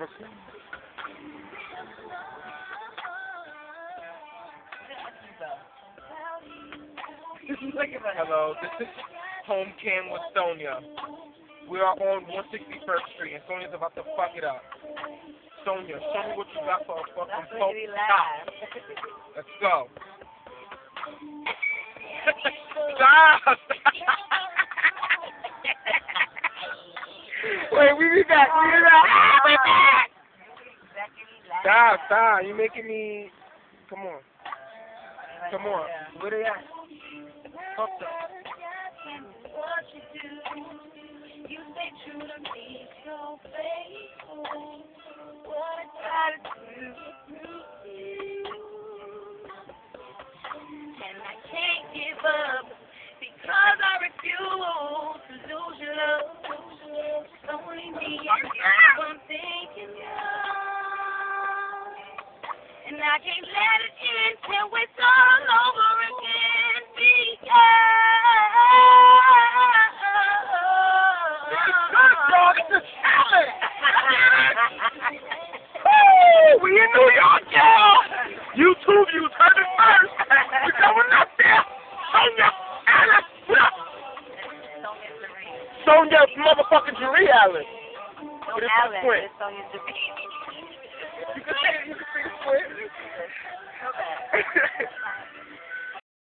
Hello, this is Home Cam with Sonia. We are on 161st Street, and Sonia's about to fuck it up. Sonia, show me what you got for a fucking poke top. Let's go. Stop! Wait, we be back. We back. Stop. You making me. Come on. Where they at? Fuck them. You stay true to me, so faithful. What I gotta do. And I can't give up because I refuse to lose your love. It's only me I'm thinking of. And I can't let it end till it's all over again. We in New York, y'all! YouTube, you heard it first! We're going up there! Sonia! Anna! What up? Sonia motherfucking Jeree Allen. Don't Allen, it's Sonia Jeree. You can say it, you can say it.